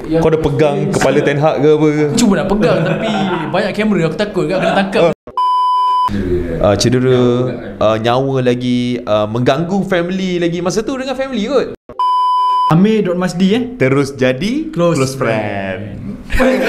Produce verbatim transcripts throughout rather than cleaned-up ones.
Kau dah pegang kepala Ten Hag ke apa ke? Cuba nak pegang tapi banyak kamera, aku takut kat kena tangkap. Uh, cedera uh, nyawa lagi, uh, mengganggu family lagi. Masa tu dengan family kot. Amir Dot Masdi eh Terus jadi Close, close friend, friend.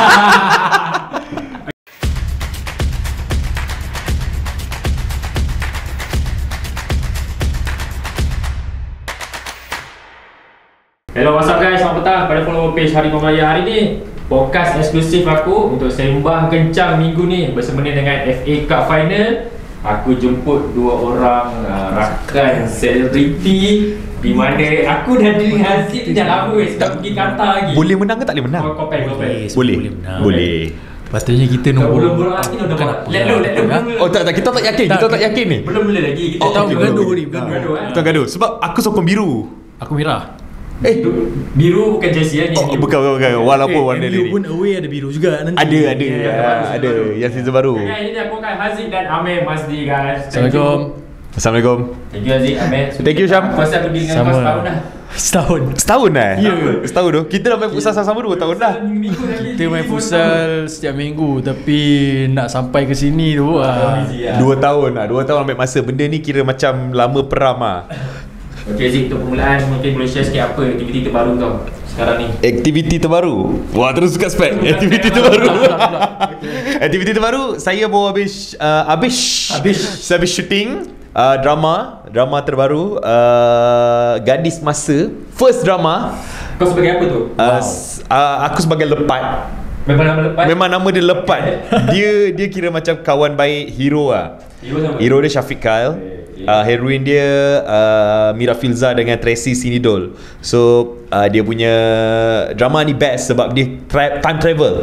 Hello, what's up guys? Selamat petang pada follower page Harimau Melayu. Hari ni podcast eksklusif aku untuk sembang kencang minggu ni bersama dengan F A Cup Final. Aku jemput dua orang uh, rakan selebriti di mana aku dah diri Haziq dah lama weh tak pergi Qatar lagi. Boleh menang ke tak boleh menang? Kau compare, compare. Boleh, Boleh, boleh, boleh. Patutnya kita Belum nombor belum lagi dah buat. Let lo, let lo. Oh tak tak, kita tak yakin, kita tak yakin ni. Belum boleh lagi. Kita Oh, tahu okay, bergaduh boleh, ni, boleh. bergaduh eh. Kita gaduh sebab aku sokong biru. Aku merah. Eh, biru bukan jersey ni. oh, bukan, bukan, bukan. Walaupun warna M U ni pun away ada biru juga nanti. ada, ada, Yeah, ah, ada yang season baru. Okay, ini aku kan Haziq dan Amir Masdi guys. Thank Assalamualaikum. you. Assalamualaikum. Thank you Haziq, Amir. Thank you, Syam. Pasal aku dengan Sama. kau setahun dah. Setahun. Setahun dah? Ya. Setahun dah. Kita dah main futsal sama dua tahun dah. Minggu-minggu lagi. Kita main futsal setiap minggu tapi nak sampai ke sini tu ah. Dua tahun lah. Dua tahun ambil masa. Benda ni kira macam lama peram lah. Okay Haziq, untuk permulaan mungkin boleh share sikit apa aktiviti terbaru kau sekarang ni? Aktiviti terbaru. Wah, terus suka spek. Aktiviti terbaru. Aktiviti terbaru, saya baru habis uh, habis Habis. saya habis shooting uh, drama, drama terbaru uh, Gadis Masa. First drama. Kau sebagai apa tu? Uh, s- uh, aku sebagai lepat. Memang nama lepas? Memang nama dia Lepat. Dia dia kira macam kawan baik hero lah. Hero siapa? Hero dia Syafiq Kyle. Uh, heroine dia uh, Mira Filza dengan Tracy Sinidol. So uh, dia punya drama ni best sebab dia tra- time travel.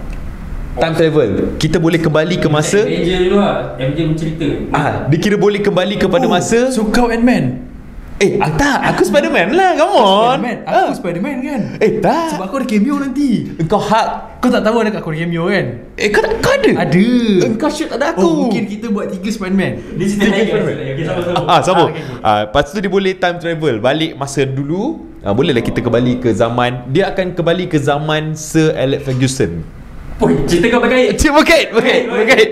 Time travel. Kita boleh kembali ke masa. M J dulu lah. M J mencerita. Ah, dia kira boleh kembali kepada masa. So kau Ant-Man. Eh, ah, tak, aku Spiderman lah. Come on. Spiderman. Aku Spiderman kan. Eh, tak. Sebab aku ada cameo nanti. Engkau hak. Kau tak tahu ada kat aku ada cameo kan? Eh, kau, kau ada? Ada. Engkau shoot ada aku. Oh, mungkin kita buat tiga Spiderman. Dia cerita lain guys. Okay, sama-sama. Ah, sama. Ah, okay, okay. Ah, lepas tu dia boleh time travel balik masa dulu. Ah, bolehlah kita kembali ke zaman. Dia akan kembali ke zaman Sir Alex Ferguson. Oi, cerita kau berkait. Cik berkait, berkait, berkait.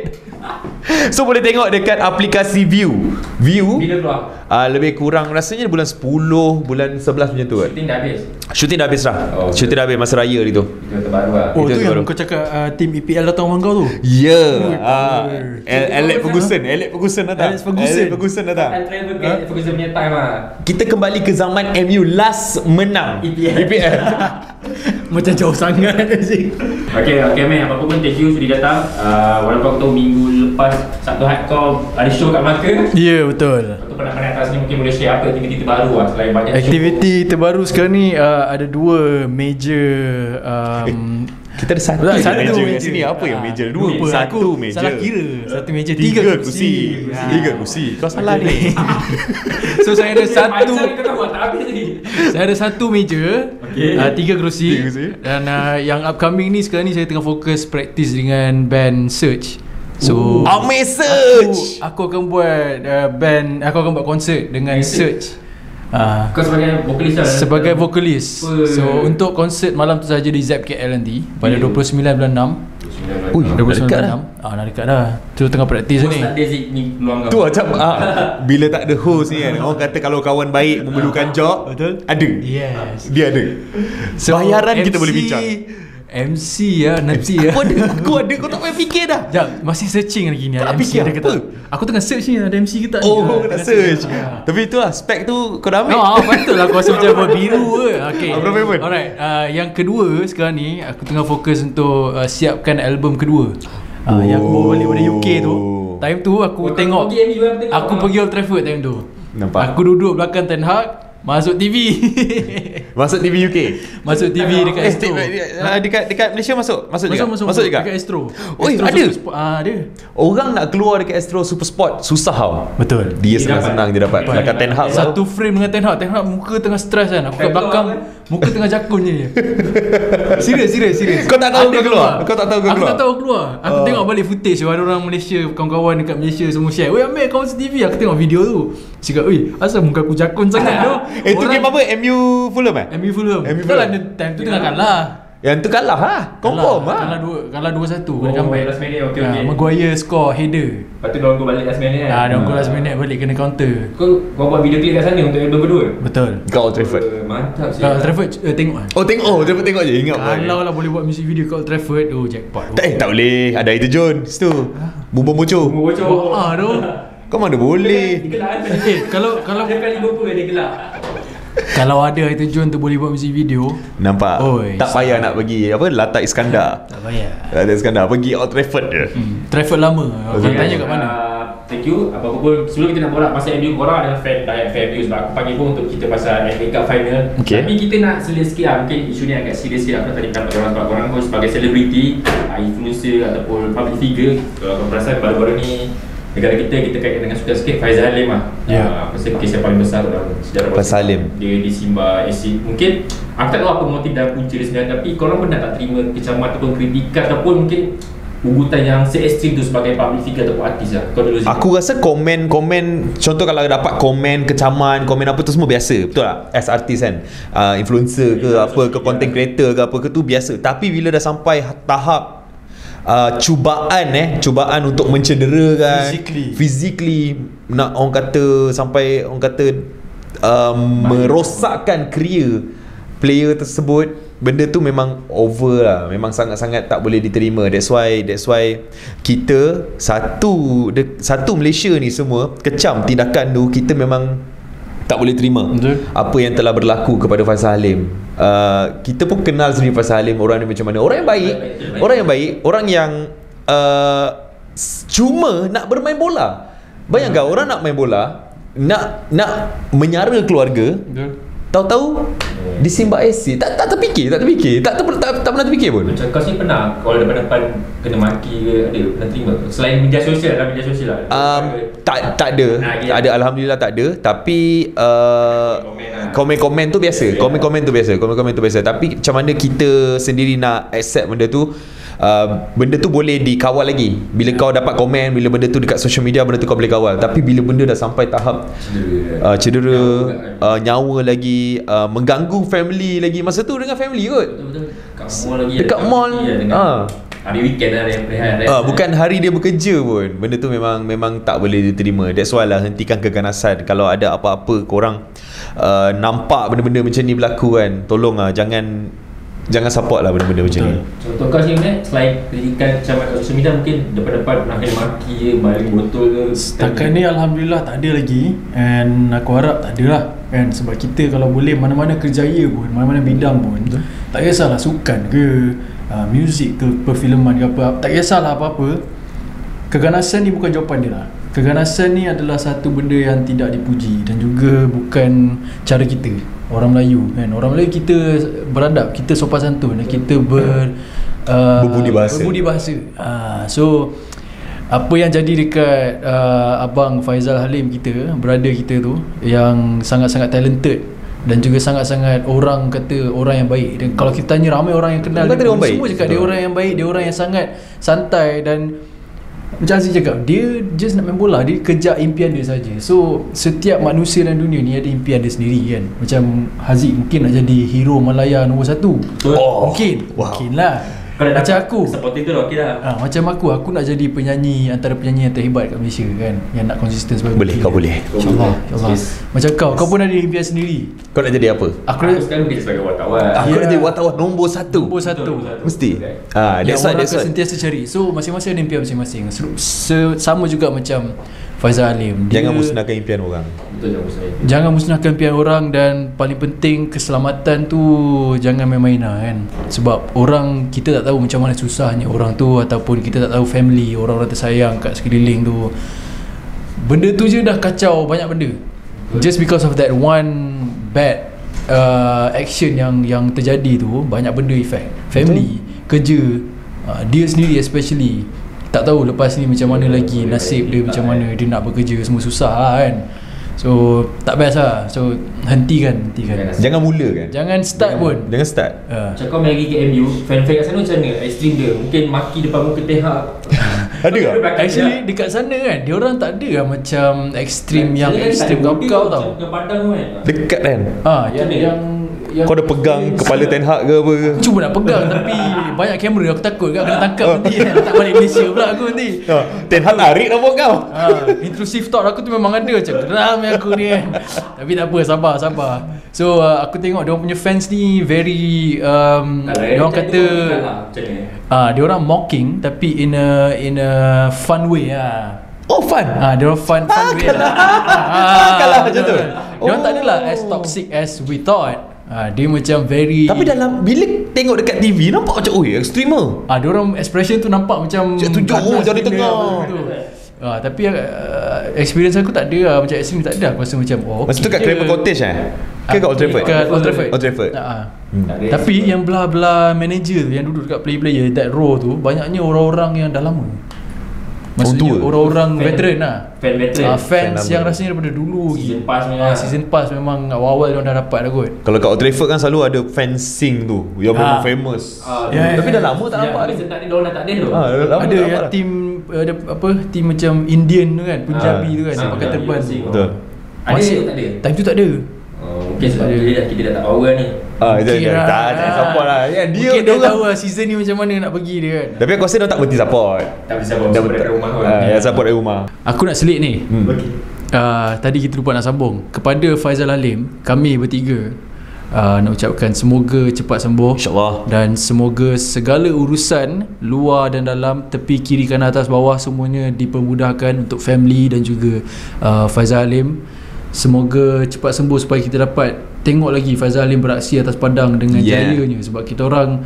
So boleh tengok dekat aplikasi View. View. Bila keluar? Ah, lebih kurang rasanya bulan sepuluh, bulan sebelas macam tu kan. Shooting dah habis. Shooting dah habis lah. Oh, Shooting dah habis masa raya hari tu. Itu terbaru lah. Oh, Itu tu yang baru. kau cakap uh, tim E P L datang rumah kau tu. Ya. Ah, Alex Ferguson, Alex Ferguson datang. Alex Ferguson. Alex Ferguson datang. Time travel ke Ferguson punya time lah. Kita kembali ke zaman M U last menang E P L. E P L. Macam jauh sangat sih. Okay, okay man, apa pun thank you sudah datang. uh, Walaupun aku tahu minggu lepas Sabtu Ahad kau ada show kat Melaka. Ya, yeah, betul. Lepas tu penat-penat atas ni mungkin boleh share apa aktiviti terbaru lah selain banyak show. Aktiviti terbaru sekarang ni uh, ada dua major um, Kita ada satu, Betul, satu major kat major. sini. Apa yang Ah, major? Dua. lupa Satu aku. major. Salah kira. Satu major, Tiga, tiga kursi. kursi. Ah. Tiga kursi. Kau salah ni. So saya ada satu Panjang kau tahu tak habis lagi. Saya ada satu major, Okay. uh, tiga kerusi, Tiga kerusi. dan uh, yang upcoming ni sekarang ni saya tengah fokus practice dengan band Search. So Oh, message. aku, aku akan buat uh, band, aku akan buat konsert dengan Search. Uh, Kau sebagai vokalis lah. sebagai vokalis. Apa? So untuk konsert malam tu saja di Zap K L nanti pada Yeah. dua puluh sembilan bulan enam. Ui, dah dua puluh sembilan dekat bulan dah. enam. Ah, dah dekat dah. Tu tengah praktis Terus ni. tak ada Zik ni peluang kau. Tu macam ah, bila tak ada host ni kan, orang kata kalau kawan baik memerlukan job. Betul. Ada. Yes. Dia ada. Bayaran kita boleh bincang. M C ya nanti ya. Aku ada, aku ada. Kau tak payah fikir dah. Jap, masih searching lagi ni. Kau nak ada M C fikir ada ke apa? tak? Aku tengah search ni ada M C ke tak ni? Oh, Ah, kau nak tengah search. Ah. Tapi itulah spek tu kau dah ambil. Oh, betul lah aku rasa macam buat biru ke. Okay. Ah, berapa pun? Alright, uh, yang kedua sekarang ni aku tengah fokus untuk uh, siapkan album kedua. Uh, yang aku bawa balik dari U K tu. Time tu aku Oh, tengok kau pergi M U yang tengok. aku pergi Old Trafford time tu. Nampak? Aku duduk belakang Ten Hag, masuk T V. Masuk T V U K. Masuk T V dekat Eh, Astro. eh, dekat dekat Malaysia masuk. Masuk juga. Masuk, masuk, Masuk juga. dekat Astro. Oi, Astro ada? Super Sport. Ah, ada. Orang nak keluar dekat Astro Super Sport susah tau. Betul. Dia Dia senang-senang dia dapat. Dapat. Dekat Ten Hag Satu frame dengan Ten Hag. Ten Hag muka tengah stres kan. Aku kat Kat belakang belakang Muka tengah jakun je. Serius, serius, serius. Kau tak tahu Ada kau keluar? Kau tak tahu kau Aku keluar? tak tahu keluar. Aku Oh. tengok balik footage tu, ada orang Malaysia, kawan-kawan dekat Malaysia semua share. Weh Amir, kau masuk T V. Aku tengok video tu. Cakap, "Oi, asal muka aku jakun sangat tu?" Eh tu game apa? M U Fulham eh? M U Fulham. M U Betul lah, Fulham. time tu tengah kalah. Yang tu kalah lah. Confirm lah. Kalah dua, kalah dua satu. Oh, Kena comeback. last minute, okey, Ah, okey. Maguire score header. Lepas tu diorang go balik last minute kan. Ah, dia gol last minute balik kena counter. Kau kau buat video clip kat sana untuk album kedua? Betul. Kat Old Trafford. Oh, mantap sih. Kalau Trafford eh, tengok ah. Oh tengok, oh Trafford tengok je. Ingat apa? Kalau lah boleh buat music video kat Old Trafford, oh jackpot. Tak, eh tak boleh. Ada itu John situ. Bubur bocor. Umur bocor. Ah tu. Kau mana boleh? Dia gelak kan? Eh, kalau kalau Dia kali Liverpool dia gelak. kalau ada itu John tu boleh buat music video, Nampak? Oi, tak payah nak pergi apa Latak Iskandar. tak payah. Latak Iskandar pergi Old Trafford je. Hmm, Trafford lama. Orang tanya kat mana? Uh, thank you. Apa-apa pun sebelum kita nak borak pasal M U, korang adalah fan diet fan M U sebab aku panggil pun untuk kita pasal F A Cup final. Okay. Tapi kita nak selit sikit lah. Mungkin isu ni agak serius sikit. Aku tadi dapat orang sebab korang pun sebagai selebriti, uh, influencer ataupun public figure. Kalau korang perasan baru-baru ni negara kita kita kaitkan dengan suka sikit Faizal Halim lah. Ya. Uh, apa sih kes yang paling besar dalam sejarah Faizal Halim. Dia disimba asid. Mungkin aku tak tahu apa motif dan punca dia sebenarnya, tapi korang pernah tak terima kecaman ataupun kritikan ataupun mungkin ugutan yang se-ekstrim tu sebagai public figure ataupun artis lah? Kau dulu Zee. Aku rasa komen-komen, contoh kalau dapat komen kecaman, komen apa tu semua biasa. Betul tak? As artis kan, uh, influencer ke apa ke, content creator ke apa ke tu biasa. Tapi bila dah sampai tahap uh, cubaan eh cubaan untuk mencederakan Physically. physically nak orang kata sampai orang kata um, merosakkan career player tersebut, benda tu memang over lah, memang sangat-sangat tak boleh diterima. That's why that's why kita satu de, satu Malaysia ni semua kecam tindakan tu. Kita memang tak boleh terima. Betul. Apa yang telah berlaku kepada Faizal Halim. Uh, kita pun kenal sendiri Faizal Halim, orang ni macam mana. Orang yang baik, orang yang baik, orang yang uh, cuma nak bermain bola. Bayangkan orang nak main bola, nak nak menyara keluarga, Betul. tahu-tahu disimba asid. Tak tak terfikir, tak terfikir. Tak tak, tak, tak pernah terfikir pun. Macam kau sini pernah kalau depan-depan kena maki ke, ada pernah terima selain media sosial lah, media sosial lah. Um, tak tak ada. Nah, Tak ada, alhamdulillah tak ada. Tapi uh, Komen lah. komen-komen tu biasa. Ya, ya. Komen-komen tu biasa. Komen-komen tu biasa. Tapi macam mana kita sendiri nak accept benda tu? Uh, benda tu boleh dikawal lagi. Bila kau dapat komen, bila benda tu dekat social media, benda tu kau boleh kawal. Tapi bila benda dah sampai tahap Cedera. uh, cedera, Nyawa kan. uh, nyawa lagi, uh, mengganggu family lagi. Masa tu dengan family kot. Betul-betul. Dekat mall lagi. Dekat ada mall, party lah dengan ah. hari weekend lah, hari rehat. Ah, bukan hari dia bekerja pun. Benda tu memang memang tak boleh diterima. That's why lah, hentikan keganasan. Kalau ada apa-apa korang uh, nampak benda-benda macam ni berlaku kan, tolong lah, jangan jangan support lah benda-benda macam ni. Contoh kau sini selain kritikan camat kat social media, mungkin depan-depan pernah kena maki ke, baling botol ke. Setakat ni Alhamdulillah tak ada lagi. And aku harap tak ada lah kan. Sebab kita kalau boleh mana-mana kerjaya pun, mana-mana bidang pun, tak kisahlah sukan ke, uh, muzik ke, perfilman ke apa, tak kisahlah apa-apa, keganasan ni bukan jawapan dia lah. Keganasan ni adalah satu benda yang tidak dipuji dan juga bukan cara kita orang Melayu kan. Orang Melayu kita beradab, kita sopan santun, kita ber uh, Berbudi bahasa. berbudi bahasa. Uh, so apa yang jadi dekat uh, abang Faizal Halim kita, brother kita tu, yang sangat-sangat talented dan juga sangat-sangat orang kata orang yang baik. Dan kalau kita tanya ramai orang yang kenal Kata dia orang baik. semua cakap dia orang yang baik, dia orang yang sangat santai. Dan macam Aziz cakap, dia just nak main bola, dia kejar impian dia saja. So setiap manusia dalam dunia ni ada impian dia sendiri kan. Macam Haziq mungkin nak jadi hero Malaya nombor satu. Oh, Mungkin wow. Mungkin lah. Kalau Macam aku, supporter tu okey lah. ha, macam aku Aku nak jadi penyanyi, antara penyanyi yang terhebat kat Malaysia kan, yang nak konsisten sebagai Boleh, bukti. kau boleh. InsyaAllah, insyaAllah. Yes. Macam kau, kau pun ada impian sendiri. Kau nak jadi apa? Aku Aku nak sekarang kerja sebagai wartawan. Aku Ya. nak jadi wartawan nombor satu. nombor satu. Betul, betul. Mesti. Okay. Ah, Yang that's why orang that's akan why. sentiasa cari. So masing-masing ada impian masing-masing. Se- se- Sama juga macam Faizal Halim. Dia- Jangan musnahkan impian orang. Betul jangan musnah. Jangan musnahkan impian orang. Dan paling penting keselamatan tu jangan main-main lah kan. Sebab orang, kita tak tahu macam mana susahnya orang tu, ataupun kita tak tahu family, orang-orang tersayang kat sekeliling tu. Benda tu je dah kacau banyak benda. Just because of that one bad uh, action yang yang terjadi tu, banyak benda effect. Family, kerja, uh, dia sendiri especially. Tak tahu lepas ni macam mana lagi nasib dia, macam mana dia nak bekerja, semua susah lah kan. So tak best lah. So hentikan, hentikan. Jangan mula kan. Jangan start pun. Jangan start. Uh. Macam kau main lagi ke M U, fan-fan kat sana macam mana? Ekstrim dia. Mungkin maki depan muka Ten Hag. Ada tak? Actually dekat sana kan, dia orang tak ada lah macam ekstrim yang ekstrim kau-kau tau. Macam padang tu kan. Dekat kan. Ah, yang yang yang Kau dah pegang kepala Ten Hag ke apa ke? cuba nak pegang tapi banyak kamera, aku takut kat kena tangkap nanti kan. Tak balik Malaysia pula aku nanti. Ha, Ten Hag tarik rambut kau. Ha, intrusive thought aku tu memang ada macam geram yang aku ni kan. Tapi tak apa, sabar sabar. So uh, aku tengok dia orang punya fans ni very um, dia orang kata ah, dia orang mocking tapi in a in a fun way lah. Oh fun. Ah, dia orang fun fun way lah. Ah, kalah macam tu. Dia orang tak adalah as toxic as we thought. Ah, dia macam very. Tapi dalam bila tengok dekat T V nampak macam oi ekstrim ah. Ah, dia orang expression tu nampak macam Cik tunjuk oh jari tengah. Ah, tapi uh, experience aku tak ada lah macam ekstrim tak ada. Aku rasa macam oh. Masa tu kat Craven Cottage eh? Ke kat Old Trafford? Kat Old Trafford. Old Trafford. Ah. Hmm. Tapi yang belah-belah manager tu yang duduk dekat player-player that row tu banyaknya orang-orang yang dah lama. Maksudnya orang-orang Fan. veteran lah. Fan veteran. Ah, fans Fan yang lama. rasanya daripada dulu Season lagi. pass memang. Ah, season pass memang awal-awal dia dah dapat dah kot. Kalau kat Old Trafford kan selalu ada fencing tu yang memang Ah. famous. Ah, Ya, Tapi ya, dah lama tak nampak Tapi ni. sebentar ni diorang dah tak ada tu. Ah, dah lama Ada tak yang nampak. team ada apa team macam Indian tu kan, Punjabi tu kan, Ah, yang pakai ah, turban tu. Betul. Ada Masih- tak ada? Time tu tak ada. Oh, mungkin sebab dia dah kita dah tak power ni. Ah, itu Mungkin dia. lah. Tak tak support lah. Ya, dia Mungkin dia dia tahu lah season ni macam mana nak pergi dia kan. Tapi aku rasa dia tak berhenti support. Tak bisa bawa Dah support dari rumah kau. Ah, ya support dari rumah. Aku nak selit ni. Hmm. Okey. Uh, tadi kita lupa nak sambung. Kepada Faizal Alim, kami bertiga uh, nak ucapkan semoga cepat sembuh. InsyaAllah. Dan semoga segala urusan luar dan dalam, tepi kiri kanan atas bawah, semuanya dipermudahkan untuk family dan juga uh, Faizal Alim. Semoga cepat sembuh supaya kita dapat tengok lagi Faizal Alim beraksi atas padang dengan Yeah. jayanya. Sebab kita orang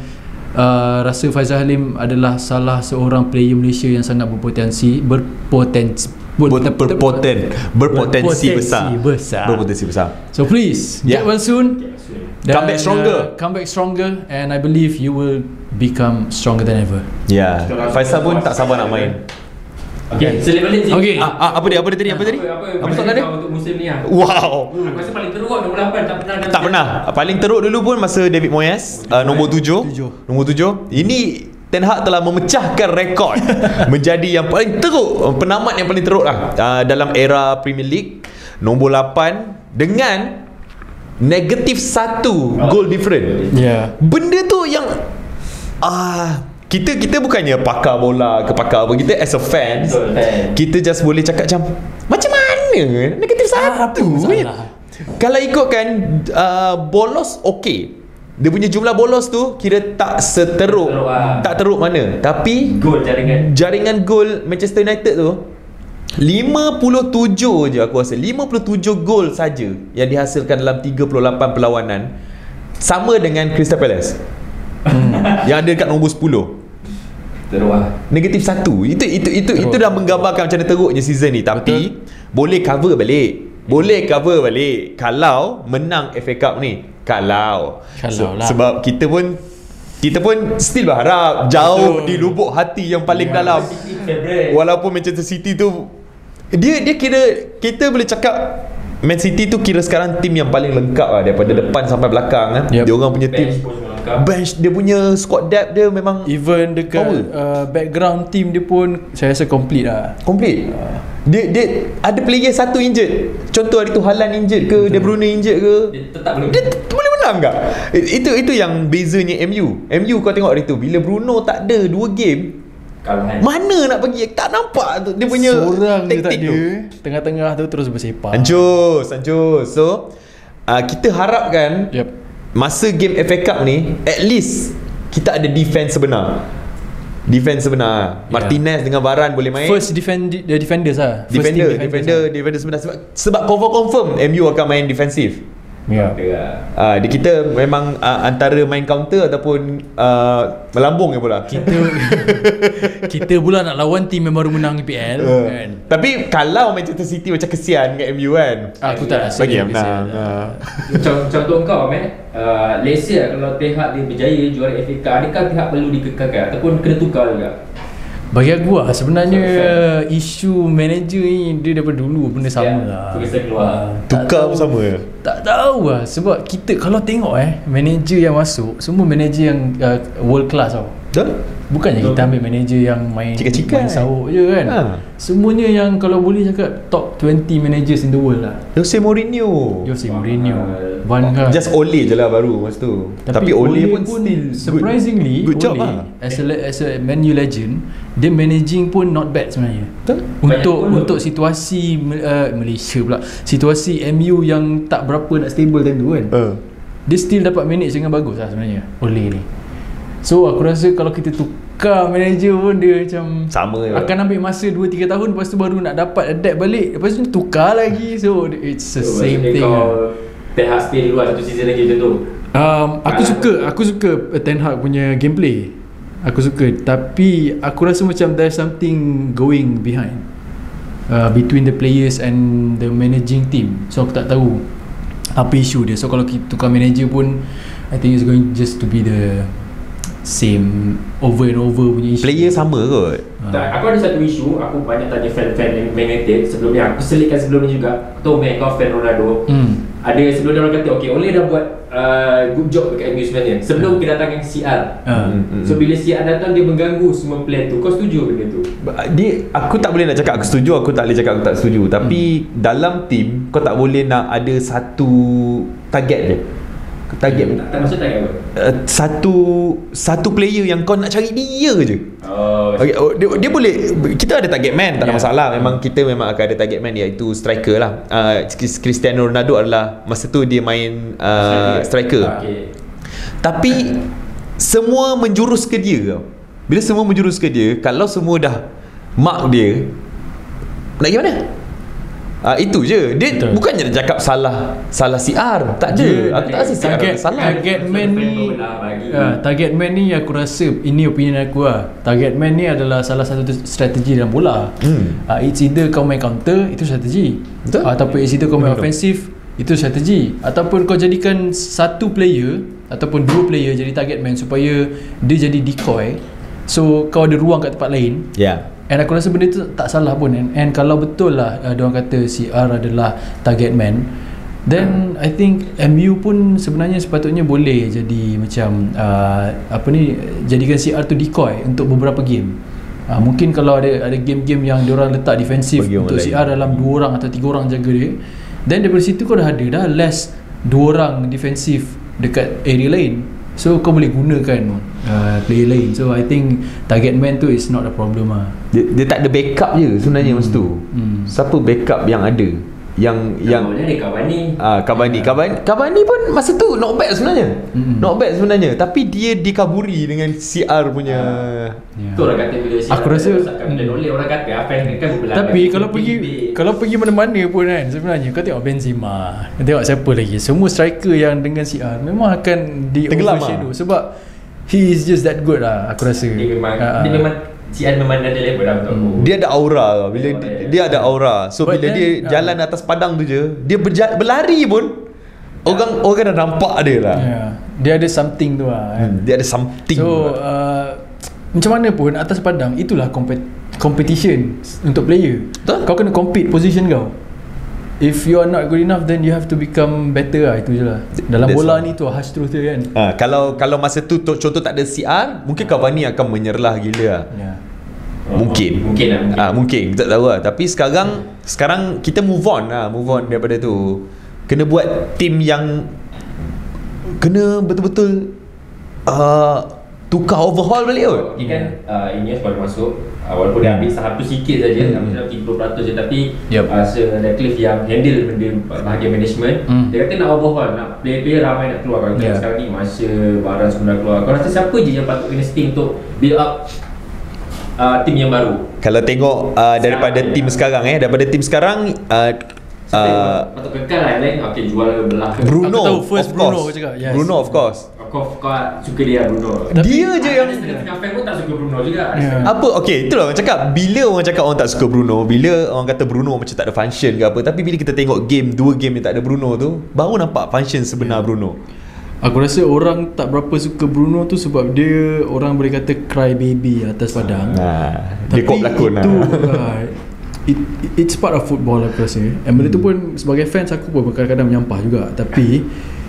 uh, rasa Faizal Alim adalah salah seorang player Malaysia yang sangat berpotensi berpotensi Ber- berpoten berpotensi besar. besar. Berpotensi besar. So please Yeah. get well soon. Dan, Come back stronger. uh, Come back stronger. And I believe you will become stronger than ever. Ya. Faisal pun tak sabar nak main. Okey, selit balik je. Okey. Ah, ah, apa dia? Apa dia tadi? Apa tadi? Apa, apa, Apa apa soalan dia? kau untuk musim ni ah? Wow. Aku rasa paling teruk nombor lapan tak pernah dalam Tak pernah. Paling teruk dulu pun masa David Moyes, uh, nombor tujuh. Nombor tujuh. Ini Ten Hag telah memecahkan rekod menjadi yang paling teruk, penamat yang paling teruk lah uh, dalam era Premier League. Nombor lapan dengan negatif satu goal different. Yeah. Benda tu yang ah kita kita bukannya pakar bola ke pakar apa, kita as a fans Betul, fan. kita just boleh cakap macam macam mana negatif satu ni? Kalau ikutkan uh, bolos okey, dia punya jumlah bolos tu kira tak seteruk, Teruk lah. tak teruk mana, tapi gol jaringan. jaringan gol Manchester United tu lima puluh tujuh je aku rasa, lima puluh tujuh gol saja yang dihasilkan dalam tiga puluh lapan perlawanan, sama dengan Crystal Palace yang ada dekat nombor sepuluh. Teruk lah. Negatif satu. Itu itu itu itu dah menggambarkan macam mana teruknya season ni. Tapi boleh cover balik. Boleh cover balik kalau menang F A Cup ni. Kalau. Kalau lah. Sebab kita pun kita pun still berharap jauh di lubuk hati yang paling Ya, dalam. City favourite. Walaupun Manchester City tu dia dia kira kita boleh cakap Man City tu kira sekarang tim yang paling lengkap lah daripada depan sampai belakang kan. Yep. Dia orang punya Bench tim pun semua lengkap. bench, dia punya squad depth dia memang Even dekat Power. uh, background team dia pun saya rasa complete lah. complete. Dia dia ada player satu injured. Contoh hari tu Haaland injured ke, De Bruyne injured ke, Dia tetap boleh. dia t- boleh menang tak? Itu itu yang bezanya M U. M U kau tengok hari tu bila Bruno tak ada dua game, Kalahan. mana nak pergi, tak nampak tu dia punya Seorang je tak taktik ada. tu. Tengah-tengah tu terus bersepak. Hancur, hancur. So uh, kita harapkan Yep. masa game F A Cup ni at least kita ada defense sebenar. Defense sebenar. Yeah. Martinez dengan Varane boleh main. First defend the defenders lah. First defender, team defender, lah. defender sebenar sebab sebab confirm confirm M U akan main defensif. Ya. Dia lah. Ah, uh, kita memang uh, antara main counter ataupun uh, melambung je pula. Kita kita pula nak lawan team yang baru menang E P L Uh, kan. Tapi kalau Manchester City macam kesian dengan M U kan. Aku tak rasa Bagi dia yang kesian. menang. Uh. Macam contoh kau Matt, uh, let's say lah, kalau Ten Hag dia berjaya juara F A Cup, adakah pihak perlu dikekalkan ataupun kena tukar juga? Bagi aku lah sebenarnya isu manager ni dia daripada dulu benda sama Ya, lah. tulisan keluar. Tak Tukar pun tahu- sama ke? Tak tahu lah sebab kita kalau tengok eh manager yang masuk semua manager yang uh, world class tau. Betul? Bukannya kita ambil manager yang main Cikai-cikai. main sawuk je kan. Ha. Semuanya yang kalau boleh cakap top twenty managers in the world lah. Jose Mourinho. Jose Mourinho, Uh, Van Gaal. Just Ole je lah baru masa tu. Tapi, Ole, pun, still surprisingly good, good job Ole, lah. as a as a Man U legend, dia managing pun not bad sebenarnya. Betul? Untuk Banyak untuk situasi uh, Malaysia pula, situasi M U yang tak berapa nak stable time tu kan. Uh. Dia still dapat manage dengan bagus lah sebenarnya Ole ni. So aku rasa kalau kita tukar manager pun dia macam Sama je. akan ambil masa two to three tahun, lepas tu baru nak dapat adapt balik, lepas tu tukar lagi. So it's the So, same maksudnya thing kau lah. Ten Hag stay dulu lah satu season lagi macam tu. Um, aku Ah. suka aku suka Ten Hag punya gameplay. Aku suka, tapi aku rasa macam there's something going behind uh, between the players and the managing team. So aku tak tahu apa isu dia. So kalau kita tukar manager pun I think it's going just to be the same over and over punya isu. Player sama kot. Tak, aku ada satu isu, aku banyak tanya fan-fan Man United sebelum ni, aku selitkan sebelum ni juga. Aku tahu Man, kau fan Ronaldo. Hmm. Ada sebelum dia orang kata, okay, Ole dah buat uh, good job dekat M U sebenarnya sebelum kedatangan C R. Ah. Hmm. So bila C R datang, dia mengganggu semua plan tu. Kau setuju benda tu? Dia, aku tak boleh nak cakap aku setuju, aku tak boleh cakap aku tak setuju. Tapi hmm. dalam team kau tak boleh nak ada satu target je. Target Tak, tak maksud tak apa? uh, satu satu player yang kau nak cari dia je. Oh, Okay, oh, dia, dia boleh, kita ada target man, tak ada Yeah. masalah. Memang kita memang akan ada target man, iaitu striker lah. uh, Cristiano Ronaldo adalah masa tu dia main uh, striker. Okay. Tapi semua menjurus ke dia tau. Bila semua menjurus ke dia, kalau semua dah mark dia, nak pergi mana? Ah, itu je. Dia Betul. bukannya nak cakap salah salah C R. Tak ada. Dia- Aku tak rasa C R target, ada salah. target man ni Lah bagi. uh, target man ni aku rasa, ini opinion aku lah, target man ni adalah salah satu strategi dalam bola. Hmm. uh, It's either kau main counter, itu strategi. Betul. Ataupun it's either kau main Betul. offensive, itu strategi. Ataupun kau jadikan satu player ataupun dua player jadi target man supaya dia jadi decoy, so kau ada ruang kat tempat lain. Ya. Yeah. And aku rasa benda tu tak salah pun. And, and kalau betul lah uh, diorang kata C R adalah target man, then I think M U pun sebenarnya sepatutnya boleh jadi macam uh, apa ni, jadikan C R tu decoy untuk beberapa game. uh, Mungkin kalau ada ada game-game yang diorang letak defensif Bagi orang untuk lain. C R dalam dua orang atau tiga orang jaga dia, then daripada situ kau dah ada dah less dua orang defensif dekat area lain. So kau boleh gunakan uh, player lain. So I think target man tu is not a problem lah. Dia, dia tak ada backup je sebenarnya Hmm. masa tu. Hmm. Siapa backup yang ada? Yang yang Yang ada Cavani. Ah, Cavani, Cavani, Cavani pun masa tu not bad sebenarnya. Mm-mm. Not bad sebenarnya, tapi dia dikaburi dengan C R punya. Yeah. Tu orang kata bila C R Aku rasa- rosakkan plan Ole, orang kata apa yang kan berlaku. Tapi kalau pergi kalau pergi mana-mana pun kan, sebenarnya kau tengok Benzema, kau tengok siapa lagi, semua striker yang dengan C R memang akan di Tenggelam overshadow sebab he is just that good lah, aku rasa. dia memang Ah, dia ah. memang C R memang ada level dah untuk aku. Dia ada aura tau. Bila Dia dia, ada- dia ada aura. So But bila then, dia ah. jalan atas padang tu je, dia berja- berlari pun orang orang dah nampak dia lah. Yeah. Dia ada something tu lah kan. Hmm, dia ada something. So uh, macam mana pun atas padang itulah compet- competition untuk player. Betul. Kau kena compete position kau. If you are not good enough, then you have to become better lah. Itu je lah. Dalam That's bola all. ni tu harsh truth dia kan. Ha, kalau kalau masa tu to- contoh tak ada C R, mungkin Cavani akan menyerlah gila lah. Yeah. Mungkin. Mungkin lah, mungkin. Ah, mungkin kita tak tahu lah. Tapi sekarang sekarang kita move on lah, move on daripada tu. Kena buat team yang kena betul-betul uh, tukar overhaul balik kot. Dia kan uh, Ineos baru masuk, uh, walaupun dia ambil saham tu sikit saja, Hmm. ambil dalam tiga puluh peratus je, tapi Yep. uh, Sir Radcliffe yang handle benda bahagian management, Hmm. dia kata nak overhaul, nak player-player ramai nak keluar. Kalau Yeah. yeah. sekarang ni masa Barnes semua dah keluar, kau rasa siapa je yang patut kena stay untuk build up uh, team yang baru? Kalau tengok uh, daripada Sekarang team ya. sekarang eh, daripada team sekarang uh, Siapa yang uh, patut kekal lah, yang lain okay, jual belah ke? Bruno, Aku tahu first of Bruno course. aku cakap, yes. Bruno of course. Kau, kau suka dia Bruno. Tapi- Dia je yang Setengah fan pun tak suka Bruno juga. Yeah. apa okey, itulah orang cakap, bila orang cakap orang tak suka Bruno, bila orang kata Bruno macam tak ada function ke apa, tapi bila kita tengok game, dua game yang tak ada Bruno tu, baru nampak function sebenar Bruno. Aku rasa orang tak berapa suka Bruno tu sebab dia orang boleh kata cry baby atas padang. Nah, dia Tapi kok berlakon itu lah. uh, it, it's part of football aku rasa. And benda tu pun sebagai fans aku pun kadang-kadang menyampah juga. Tapi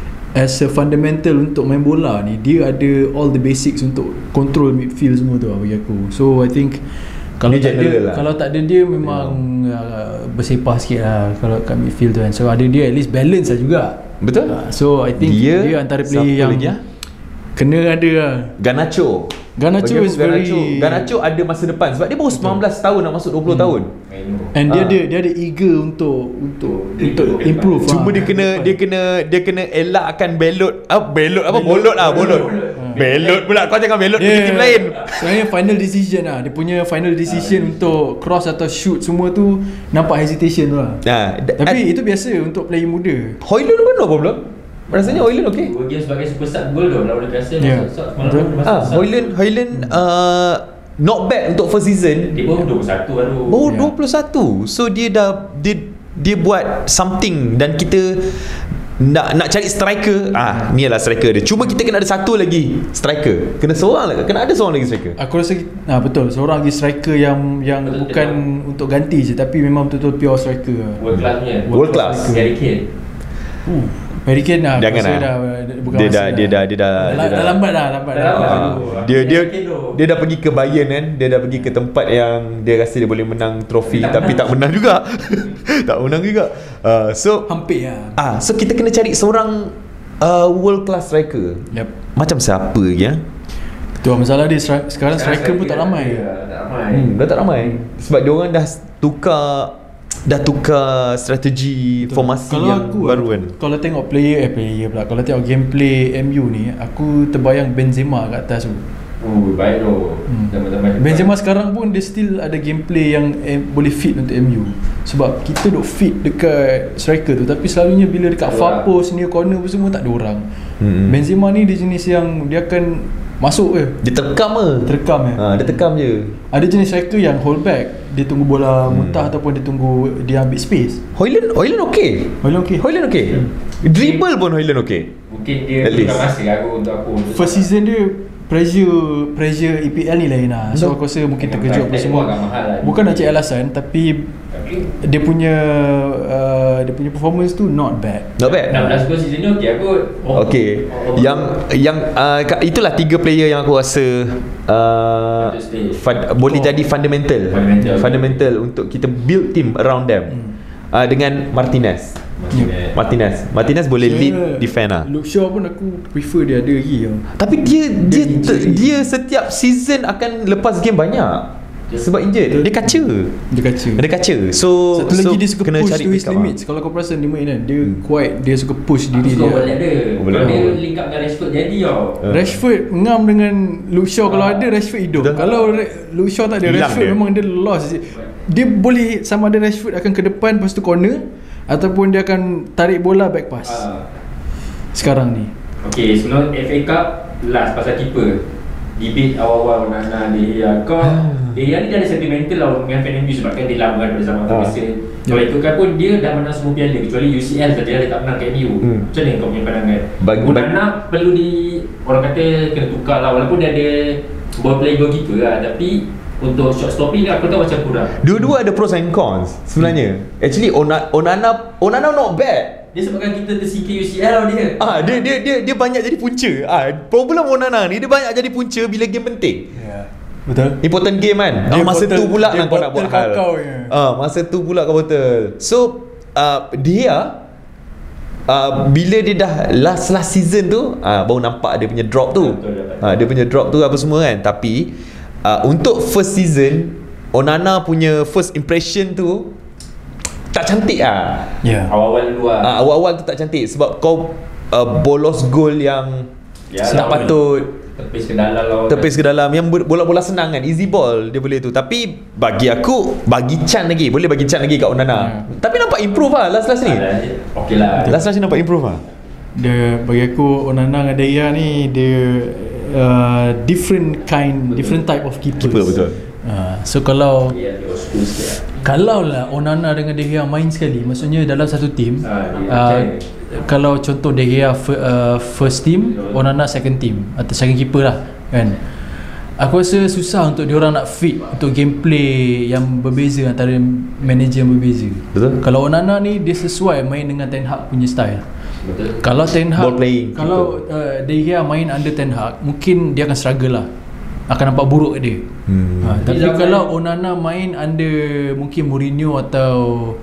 as a fundamental untuk main bola ni, dia ada all the basics untuk control midfield semua tu lah bagi aku. So I think kalau Dia tak ada general lah. kalau tak ada dia memang uh, bersepah sikit lah kalau kat midfield tu kan. So ada dia at least balance lah juga. Betul. Uh, so I think Dia, dia, antara siapa player yang lagi, ah? kena ada lah. Garnacho. Garnacho Bagi aku is very Garnacho, Garnacho ada masa depan sebab dia baru sembilan belas tahun nak masuk dua puluh Hmm. tahun. And dia Ah. ada dia ada eager untuk untuk Dia untuk improve. improve. Cuma ah. dia kena dia kena dia kena elakkan belot ah belot apa bolot lah bolot. Belot pula kau jangan belot pergi tim lain. Sebenarnya final decision lah. Dia punya final decision untuk cross atau shoot semua tu nampak hesitation tu lah. Nah, d- Tapi itu biasa untuk player muda. Hoylund pun no problem. Rasanya Hoylund okey. Dua game sebagai super sub gol tu lawan biasa Ya. masuk sub semalam Betul. pun masuk Ah, sub. Hoylund Hoylund uh, not bad untuk first season. Dia baru dua puluh satu baru. Baru Ya. dua puluh satu. So dia dah dia dia buat something dan kita nak nak cari striker. Ah, ni adalah striker dia. Cuma kita kena ada satu lagi striker. Kena seorang lagi. Kena ada seorang lagi striker. Aku rasa ah betul, seorang lagi striker yang yang Betul, bukan betul. untuk ganti je tapi memang betul-betul pure striker lah. World class punya. World class. Gary Kane. Uh, Harry Kane lah. Jangan aku rasa lah. dah, bukan Dia masa dah dia dah dia dah Dah, dia dah lambat dah, lambat dah. Dah lambat. Ah, Aduh, dia dia Yakin tu. dia dah pergi ke Bayern kan. Dia dah pergi ke tempat yang dia rasa dia boleh menang trofi Tak tapi menang. tak menang juga. tak menang juga. Uh, so Hampir lah. ah so kita kena cari seorang uh, world class striker. Yep. Macam siapa lagi ah? Tu lah masalah dia stri- sekarang striker pun tak ramai. Ya, tak ramai. Hmm, dah tak ramai. Sebab dia orang dah tukar dah tukar strategi Betul. formasi Kalau yang aku, baru kan. Kalau tengok player eh player pula. Kalau tengok gameplay M U ni, aku terbayang Benzema kat atas tu. Oh, baik tu. Hmm. Teman-teman. Benzema sekarang pun dia still ada gameplay yang eh, boleh fit untuk M U. Sebab kita duk fit dekat striker tu tapi selalunya bila dekat Tak ada far orang. post, near corner apa semua tak ada orang. Hmm. Benzema ni dia jenis yang dia akan masuk je. Dia terkam ke? Terkam eh. Ha, dia terkam je. Ada jenis striker yang hold back, dia tunggu bola Hmm. muntah ataupun dia tunggu dia ambil space. Hoylund Hoylund okey. Hoylund okey. Hoylund okey. Dribble pun Hoylund okey. Mungkin dia At least. bukan masa aku untuk aku. untuk First sama. season dia pressure pressure E P L ni lain lah. So aku rasa mungkin Dengan terkejut apa price tag semua. pun agak mahal lah. Bukan nak cari alasan tapi Tapi dia punya uh, dia punya performance tu not bad. Not bad. enam belas gol season ni okey aku. Oh, Okey. oh, oh. Yang yang uh, ka- itulah tiga player yang aku rasa uh, Untuk stay. fun, boleh Oh. jadi fundamental. Fundamental. Fundamental untuk kita build team around them. Hmm. Uh, dengan Martinez. Martinez. Martinez. Martinez boleh Saya- lead defend lah. Luke Shaw pun aku prefer dia ada lagi tau. Tapi dia dia dia, injury. dia setiap season akan lepas game banyak. Sebab injured. Dia kaca. Dia kaca. Dia kaca. So Satu so lagi dia suka kena push cari to his backup limits. Kalau kau perasan dia main kan, dia Hmm. quite dia suka push Aku diri suka dia. overlap dia. Overlap. Kalau dia link up dengan Rashford jadi tau. Ah. Rashford ngam dengan Luke Shaw. Kalau ada Rashford hidup. Betul. Kalau Ra- Luke Shaw tak ada, Hilang Rashford dia. memang dia lost. Dia boleh sama ada Rashford akan ke depan lepas tu corner ataupun dia akan tarik bola back pass. Ah. Sekarang ni. Okay, sebelum F A Cup last pasal keeper. Debate awal-awal Nana dia kau dia ni dia ada sentimental lah dengan fan M U sebab kan dia lama kan pada zaman Ah. Ferguson. Kalau itu kan pun dia dah menang semua piala kecuali U C L saja dia tak menang ke M U. Hmm. Macam mana kau punya pandangan? Bagi- Onana perlu di orang kata kena tukar lah walaupun dia ada ball play goalkeeper lah tapi untuk shot stopping aku tahu macam kurang. Dua-dua ada pros and cons sebenarnya. Actually Ona, Onana Onana not bad. Dia sebabkan kita tersikir U C L tau dia. Ah dia dia dia dia banyak jadi punca. Ah problem Onana ni dia banyak jadi punca bila game penting. Ya. Betul. Important game kan. Dia Ah, masa bottle- tu pula dia kan kau nak buat bottle hal. kakao je. Ah masa tu pula kau betul. So uh, dia uh, bila dia dah last last season tu uh, baru nampak dia punya drop tu. Betul, betul. Ah dia punya drop tu apa semua kan. Tapi uh, untuk first season Onana punya first impression tu tak cantik ah. Ya. Awal-awal dulu lah. Ah, awal-awal tu tak cantik sebab kau uh, bolos gol yang Ya, tak lah. patut, Tepis ke dalam lah. tepis ke dalam, yang ber- bola-bola senang kan, easy ball dia boleh tu. Tapi bagi aku bagi Chan lagi, boleh bagi Chan lagi kat Onana. Hmm. Tapi nampak improve lah last-last ni. Okey lah. Last-last ni nampak improve lah. Dia bagi aku Onana dengan Deya ni dia uh, different kind, Betul. different type of keepers. Keeper, betul. Uh, so kalau Ya, dia old school sikit lah. kalau lah Onana dengan De Gea main sekali, maksudnya dalam satu tim, Ah, dia uh, macam kalau contoh De Gea f- uh, first team, Onana second team atau second keeper lah kan. Aku rasa susah untuk diorang nak fit untuk gameplay yang berbeza antara manager yang berbeza. Betul. Kalau Onana ni dia sesuai main dengan Ten Hag punya style. Betul. Kalau Ten Hag, Ball playing, kalau uh, De Gea main under Ten Hag, mungkin dia akan struggle lah. Akan nampak buruk kat dia. Hmm. Ha, tapi Zaman- kalau Onana main under mungkin Mourinho atau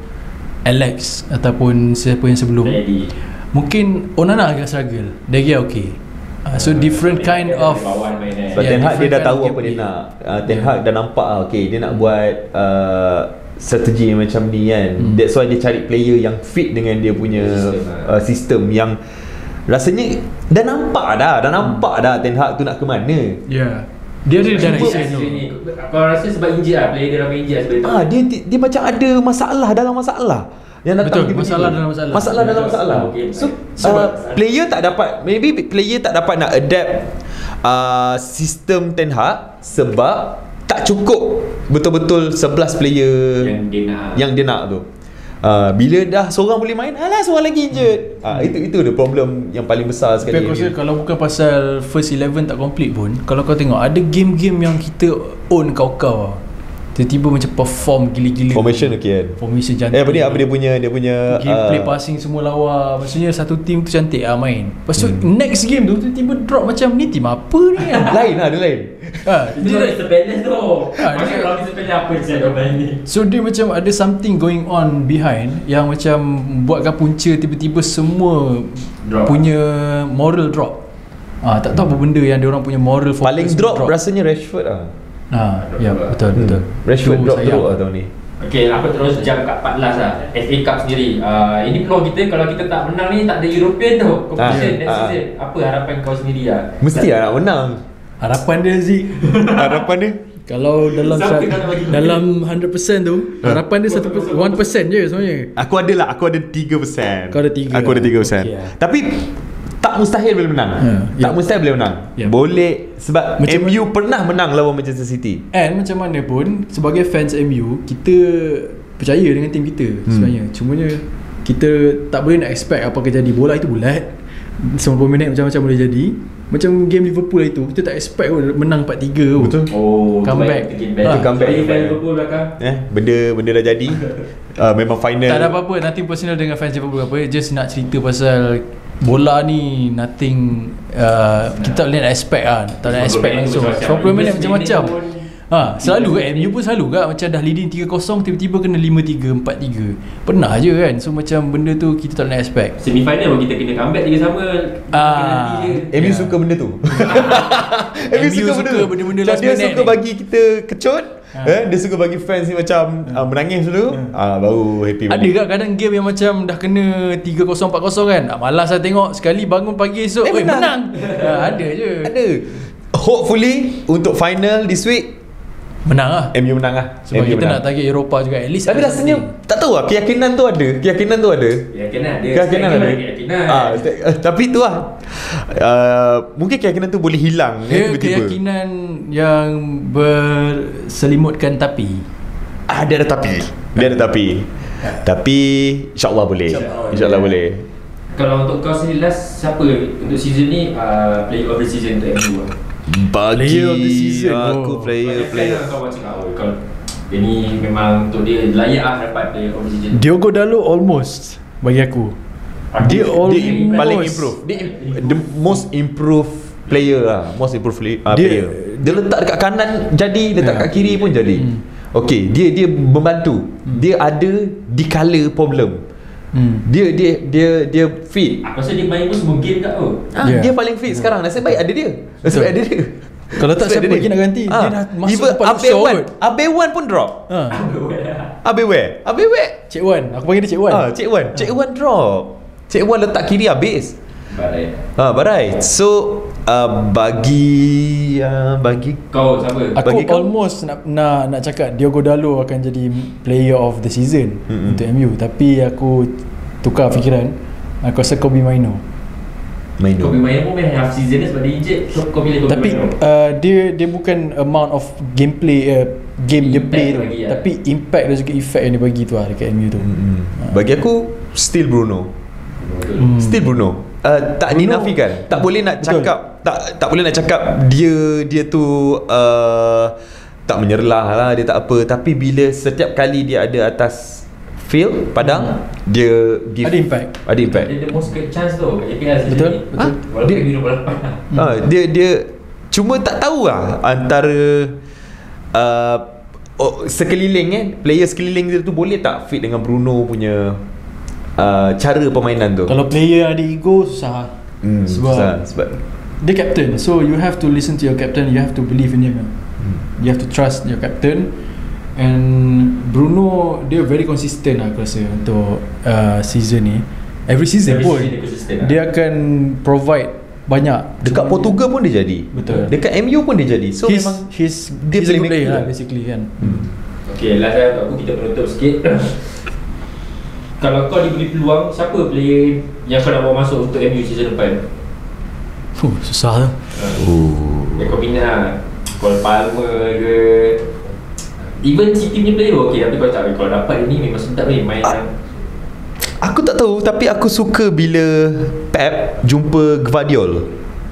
Alex ataupun siapa yang sebelum, Ready. mungkin Onana agak struggle. De Gea okay. Uh, so different kind of Sebab Yeah, Ten Hag dia different dah kind tahu of apa dia gameplay. nak. uh, Ten Yeah. Hag dah nampak ah, okay, dia nak buat uh, strategi macam ni kan. Hmm. That's why dia cari player yang fit dengan dia punya Sistem, uh, sistem yang rasanya dah nampak dah, dah nampak dah Ten Hag tu nak ke mana. Yeah. Dia ada direction tu. Kau rasa sebab injured lah, player dia ramai injured sebab itu. Ah, dia dia macam ada masalah dalam masalah. Yang datang Betul, tiba-tiba. masalah dalam masalah. Masalah dalam masalah. Okay. So, Sebab- uh, player tak dapat, maybe player tak dapat nak adapt uh, sistem Ten Hag sebab tak cukup betul-betul sebelas player Yang dia nak. yang dia nak tu. Uh, bila dah seorang boleh main, alah seorang lagi injured. Ah, itu itu the problem yang paling besar Tapi sekali. aku rasa kalau bukan pasal first eleven tak complete pun, kalau kau tengok ada game-game yang kita own kau-kau, tiba-tiba macam perform gila-gila. Formation okay kan. Formation Eh cantik. apa dia apa dia punya dia punya Gameplay uh, passing semua lawa. Maksudnya satu team tu cantik lah main. Lepas tu Hmm. next game tu tiba-tiba drop macam ni team apa ni kan. lain lah, dia lain. ha, Itu dia, Mister Palace tu. Ah, Macam dia- kalau Mister Palace apa je saya main ni. So dia macam ada something going on behind yang macam buatkan punca tiba-tiba semua Drop. punya moral drop. Ah, tak tahu apa benda yang dia orang punya moral focus Paling drop, rasanya Rashford lah. Ah, ya betul betul. Rashford Tu drop sayang. teruk lah tahun ni. Okay, aku terus jump kat empat belas lah. F A Cup sendiri. Uh, ini peluang kita kalau kita tak menang ni tak ada European tu. Competition Ah, next ah. season. Apa harapan kau sendiri lah? Mesti lah nak menang. Harapan dia Zik, Harapan dia Kalau dalam Siapa sa- kau nak bagi? dalam one hundred percent tu, harapan dia satu one percent je sebenarnya. Aku ada lah, aku ada tiga persen. Kau ada tiga. Aku ada tiga persen. Okay, lah. Tapi tak mustahil boleh menang. Ha, tak ya. mustahil boleh menang. Ya. Boleh sebab Macam M U pernah menang lawan Manchester City. and macam mana pun sebagai fans M U kita percaya dengan tim kita Hmm. sebenarnya. Cumanya kita tak boleh nak expect apa akan jadi. Bola itu bulat, sembilan puluh minit macam-macam boleh jadi. Macam game Liverpool itu kita tak expect pun menang empat tiga tu. Betul. Oh, Comeback. Ah, Itu comeback. Jadi fan Liverpool belakang. Eh, benda benda dah jadi. uh, memang final. Tak ada apa-apa, nothing personal dengan fans Liverpool apa. Just nak cerita pasal bola ni nothing uh, kita tak boleh nak expect lah. Tak boleh expect langsung. sembilan puluh minit macam-macam. Ha, selalu kan M U pun selalu kan macam dah leading tiga kosong tiba-tiba kena lima tiga, empat tiga. Pernah je kan. So macam benda tu kita tak boleh expect. Semi-final pun kita kena comeback tiga sama. Ah. Penalti je. M U Ya. suka benda tu. M U suka tu. benda-benda Macam last dia minute suka ni. bagi kita kecut. Ha. Eh, dia suka bagi fans ni macam uh, menangis dulu. Ah, baru happy. Ada balik. tak kadang game yang macam dah kena tiga kosong, empat kosong kan. Ah, malas lah tengok. Sekali bangun pagi esok, Eh, eh, menang. menang. ha, ada je. Ada. Hopefully untuk final this week Menang lah. M U menang lah. Sebab M U kita menang. nak target Eropah juga. At least Tapi ada rasanya something. tak tahu lah, keyakinan tu ada. Keyakinan tu ada. Keyakinan ada. Keyakinan Striker ada. Keyakinan. Ah, st- uh, tapi tu lah. Uh, mungkin keyakinan tu boleh hilang eh, Dia tiba-tiba. keyakinan yang berselimutkan tapi. Ah, dia ada tapi. Dia ada tapi. Tapi insya-Allah boleh. InsyaAllah. Insya-Allah boleh. Kalau untuk kau sendiri last siapa untuk season ni uh, player of the season untuk M U lah? Bagi Player of the season, aku oh. player Banyak player. fan lah kau macam oh, kau dia ni memang untuk dia layak lah dapat player of the season. Diogo Dalot almost bagi aku. Dia, Dia dia almost- paling improve. Dia the most improved player lah. Most improved play- uh, Dia- player. Dia letak dekat kanan jadi, letak Ya. kat kiri pun jadi. Hmm. Okey, dia dia membantu. Dia ada di color problem. Hmm. Dia dia dia dia fit. Aku rasa dia main pun semua game kat tu. Ah, Yeah. dia paling fit sekarang. Nasib baik ada dia. Nasib baik ada dia. Kalau tak, Nasib siapa ada lagi nak ganti? Dia dah masuk even tempat Abe Luxor Wan, kot. Abe Wan pun drop. Ha. Abe where? Abe where? Cik Wan, aku panggil dia Cik Wan. Ah, Cik Wan. Cik Wan drop. Cik Wan letak kiri habis. Baik. Ah, barai. So uh, bagi uh, bagi Kau siapa? Aku bagi kau- almost nak nak nak cakap Diogo Dalot akan jadi player of the season Mm-mm. untuk M U, tapi aku tukar fikiran. Aku rasa Kobe Maino. main Kau tu. main pun main half season ni sebab dia injet. So kau pilih kau Tapi uh, dia dia bukan amount of gameplay uh, game dia Impact play tu, lagi lah. tapi impact dan juga effect yang dia bagi tu lah dekat M U tu. Mm-mm. Bagi aku still Bruno. Hmm. Still Bruno. Uh, tak Bruno, dinafikan. Tak boleh nak betul. cakap tak tak boleh nak cakap dia dia tu uh, tak menyerlah lah, dia tak apa, tapi bila setiap kali dia ada atas field padang, hmm. dia give, Ada impact. Ada impact. Dia the most great chance tu kat J P L season Betul, ni. betul. Walaupun Dia- dia dua lapan lah. Ha, dia dia cuma tak tahu lah antara uh, oh, sekeliling kan, player sekeliling dia tu boleh tak fit dengan Bruno punya uh, cara permainan tu. Kalau player ada ego susah. hmm, sebab susah, sebab dia captain, so you have to listen to your captain, you have to believe in him. hmm. You have to trust your captain. And Bruno dia very consistent lah aku rasa untuk uh, season ni. Every season Every pun season dia consistent lah. dia akan provide banyak. Dekat Cuma Portugal pun dia jadi. Betul. Dekat M U pun dia jadi. So he's, memang he's, dia he's a good playmaker player lah lah. basically kan. hmm. Okay, last time aku kita penutup sikit. Kalau kau diberi peluang, siapa player yang kau nak bawa masuk untuk M U season depan? Fuh, susah tu. Oh. Yang kau bina lah, Cole Palmer ke, even City punya player okey, tapi kau tak, kalau dapat ni memang sedap ni main. Ah. Aku tak tahu, tapi aku suka bila Pep jumpa Gvardiol.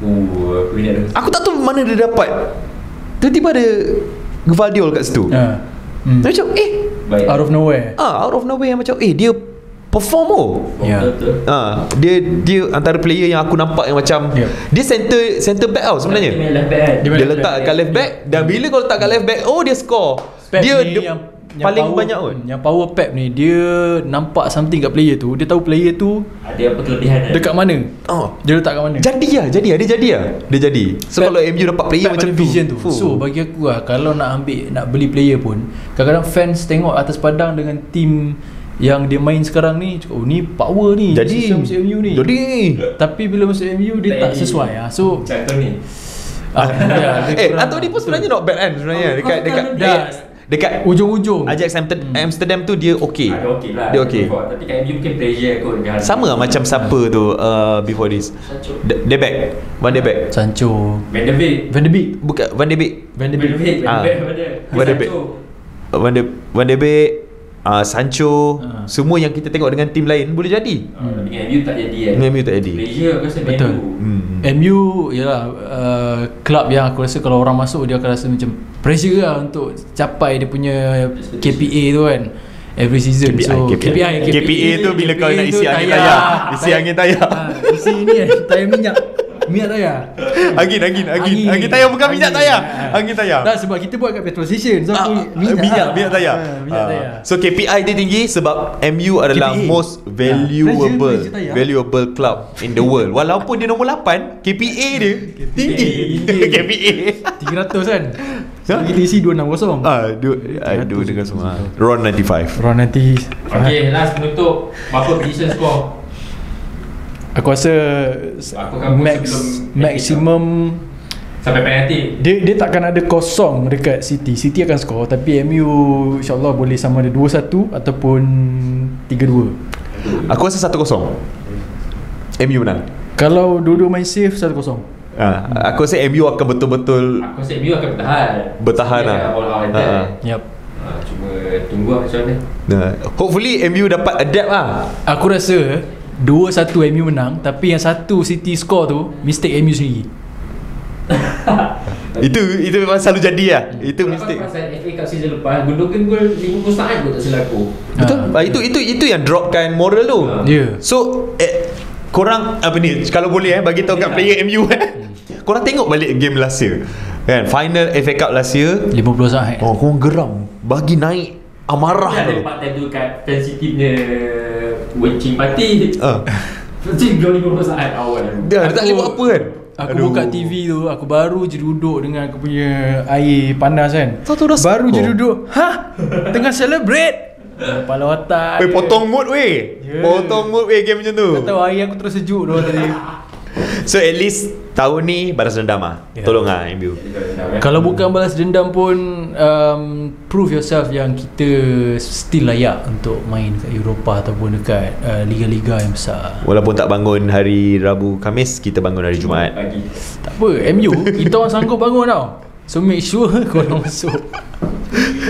Uh, aku ingat tu. Aku tak tahu mana dia dapat. Tiba-tiba ada Gvardiol kat situ. Uh, hmm. Macam eh Baik. Out of nowhere. ah out of nowhere macam eh dia perform oh. Ya. Betul. Ah, dia dia antara player yang aku nampak yang macam Yeah. dia center center back tau Dia sebenarnya. main left back kan? Dia Dia, main left letak back. kat left back dan bila kau letak kat left back, oh dia score. Pep dia ni dia yang, yang paling power, banyak pun. Yang power Pep ni dia nampak something kat player tu. Dia tahu player tu Ada apa kelebihan kan? dekat mana. Oh. Dia letak kat mana. Jadi lah, jadi lah, dia jadi lah. Dia jadi. So Pep- kalau M U dapat player Pep macam ada tu. vision tu. fuh. So bagi aku lah, kalau nak ambil, nak beli player pun, kadang-kadang fans tengok atas padang dengan team yang dia main sekarang ni, oh ni power ni, jadi sesuai masuk M U ni. Jadi Tapi bila masuk M U dia tak jadi. sesuai lah. So Macam kau ni. ah, ya, dia eh, kurang- Anthony pun sebenarnya not bad kan sebenarnya. Oh, Dekat kau dekat kan dekat dah- dekat ujung-ujung Ajax Amsterdam, Amsterdam tu dia okey. Ada okey lah. Dia okey. Tapi kat M U mungkin pressure kot dengan Sama lah macam siapa tu uh, before this. Sancho. De, de Beek, Van de Beek. Sancho, Van de Beek. Van de Beek, Bukan Van de Beek. Van de Van de Beek. Beek. Van Ah. de Beek. Van de Van de Beek. Sancho. Van de Van de Beek, uh, Sancho, Ah. semua yang kita tengok dengan tim lain boleh jadi. Ah, Tapi dengan M U tak jadi kan. Dengan M U tak jadi. Pressure aku rasa Betul. M U. Hmm. M U ialah uh, club yang aku rasa kalau orang masuk dia akan rasa macam pressure lah untuk capai dia punya K P A tu kan every season. K P I, So K P I. K P A tu bila kau nak isi angin tayar. Isi angin tayar. Ah, isi ni kan tayar minyak. Minyak tayar. Angin, angin, angin. Angin tayar bukan minyak tayar. Angin tayar. Tak, sebab kita buat kat petrol station. So Ah, aku minyak, minyak, minyak tayar. Ah, minyak Ah. tayar. So K P I dia tinggi sebab M U adalah K P A. most valuable pressure tayar. valuable club in the world. Walaupun dia nombor lapan, K P A dia tinggi. tinggi. K P A. tiga ratus kan. So Ha? kita isi dua enam kosong. Ah, du, aduh dengan semua. Ron ninety five. Ron nanti Okay, last penutup. Berapa prediction score? aku rasa Aku akan max sebelum maximum Sampai penalti. dia dia takkan ada kosong dekat City. City akan score tapi M U insyaAllah boleh sama ada dua satu ataupun tiga dua. Aku rasa satu kosong. M U menang. Kalau dua-dua main safe satu kosong. Ah, aku rasa M U akan betul-betul Aku rasa M U akan bertahan. bertahan Dia lah. akan all out Ah, attack. ah. Yep. Ah, Cuma tunggu lah macam mana. Nah, hopefully M U dapat adapt lah. Aku rasa dua satu M U menang tapi yang satu City score tu mistake M U sendiri. Itu itu memang selalu jadi lah. Itu Kalau mistake. kau perasan F A Cup season lepas Gundogan gol lima puluh saat kot tak silap aku. Betul. Ah. Ah, itu itu itu yang dropkan moral tu. Ah. Ya. So eh, korang apa ni kalau boleh eh bagi tahu kat player M U eh. Korang tengok balik game last year. Kan final F A Cup last year. lima puluh saat. Oh, korang geram. Bagi naik amarah Ada tu. part time tu kat fan City punya wencing party. Ah. Wencing gol lima puluh saat awal. Dia tak boleh buat apa kan. Aku Aduh. buka T V tu, aku baru je duduk dengan aku punya air panas kan. Tahu tu dah Baru je score. duduk. Hah? Tengah celebrate. Kepala otak. Weh, potong mood weh. Ya. Potong mood weh game macam tu. Kau tahu air aku terus sejuk tu tadi. So at least tahun ni balas dendam ah. Ya. Tolong ah M U. Kalau bukan balas dendam pun um, prove yourself yang kita still layak untuk main kat Eropah ataupun dekat uh, liga-liga yang besar. Walaupun tak bangun hari Rabu Khamis, kita bangun hari Jumaat. Pagi. Tak apa, M U kita orang sanggup bangun tau. So make sure korang masuk.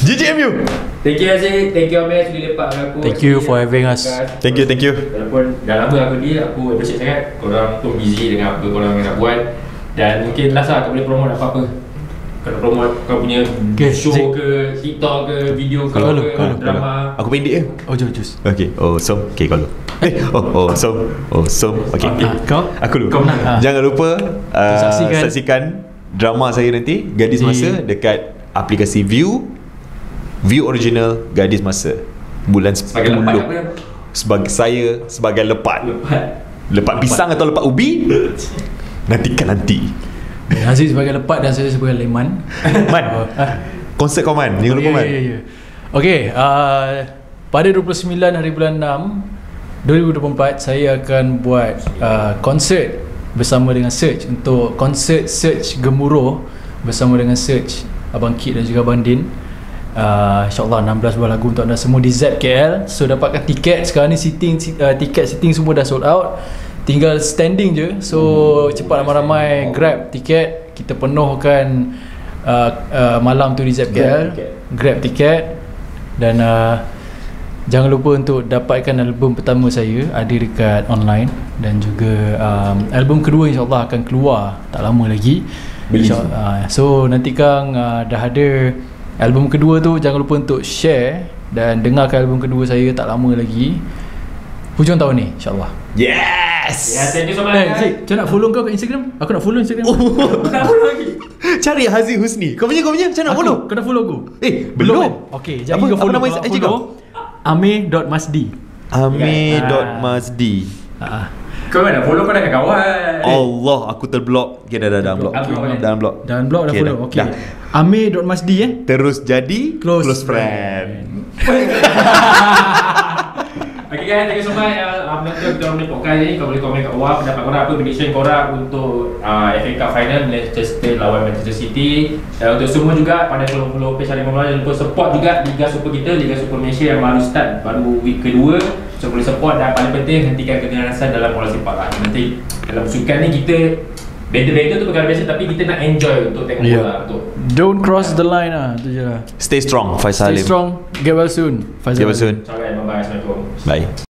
G G M U. Thank you Aziz, thank you Amir sudah lepak dengan aku. Thank you for having us. Thank you, thank you. Walaupun dah lama aku ni, aku appreciate sangat korang tu busy dengan apa korang nak buat. Dan mungkin last lah kau boleh promote apa-apa. Kau nak promote kau punya Okay, show Zik. ke, TikTok ke, video kau Kalau, ke, kalau, drama. Aku pendek je. Oh, jom, jus. Okay, oh so, okay kalau. Eh, oh, oh so, oh so, okay. okay. Ah, kau? Aku dulu. Kau menang. Jangan lupa uh, Saksikan. saksikan drama saya nanti, Gadis Di- Masa, dekat aplikasi View. View original Gadis Masa. Bulan Sebagai lepat sepuluh. apa yang? Sebagai saya sebagai lepat. Lepat. Lepat pisang atau lepat ubi? Nantikan nanti. Aziz sebagai lepat dan saya sebagai leman. Man, Oh, ah. konsert kau Man. Jangan lupa Ya, Man. ya, ya. Okay, uh, pada dua puluh sembilan hari bulan enam dua ribu dua puluh empat saya akan buat uh, konsert bersama dengan Search untuk konsert Search Gemuruh bersama dengan Search Abang Kit dan juga Abang Din. Uh, InsyaAllah enam belas buah lagu untuk anda semua di Z K L. So dapatkan tiket. Sekarang ni sitting uh, tiket sitting semua dah sold out. Tinggal standing je. So cepat ramai-ramai grab tiket. Kita penuhkan uh, uh, malam tu di Z K L. Grab tiket. Dan uh, jangan lupa untuk dapatkan album pertama saya ada dekat online. Dan juga um, album kedua insyaAllah akan keluar tak lama lagi. InsyaAllah. Uh, so nantikan uh, dah ada album kedua tu. Jangan lupa untuk share dan dengarkan album kedua saya tak lama lagi, hujung tahun ni insyaAllah. Yes. Ya, thank you so much. Eh Zik, macam nak follow kau kat Instagram? Aku nak follow Instagram. Oh, Nak follow lagi. cari Haziq Husni. Kau punya, kau punya macam nak Aku, follow? kau dah follow aku? Eh, belum. kan? Okay, jadi Apa- kau apa follow. nama Kau I G follow Amir.masdi. Amir.masdi. Ah, Kau kan nak follow kau dah kawan. Allah, aku terblok. Okay, dah dah dah block. Aku boleh. Dalam blok. dan blog dah Okay, follow. dah. Okay. Dah. Amir.masdi eh. Terus jadi Close close, friend. Okay guys, thank you so much. uh, um, Untuk kita punya podcast ni, kau boleh komen kat bawah pendapat korang apa, prediction korang untuk uh, F A Cup Final Manchester lawan Manchester City. Dan untuk semua juga, pandai follow-follow page Harimau Melayu. Jangan lupa support juga Liga Super kita, Liga Super Malaysia yang baru start, baru week kedua. So boleh support dan paling penting hentikan keganasan dalam bola sepak lah. Nanti dalam sukan ni kita beda-beda tu perkara biasa, tapi kita nak enjoy untuk tengok Yeah. bola untuk Don't cross the line lah. Tu je lah. Stay strong, Faisal Stay Halim. strong. Get well soon. Faizal Get well Halim. soon. Ciao guys, bye-bye, Assalamualaikum. Bye.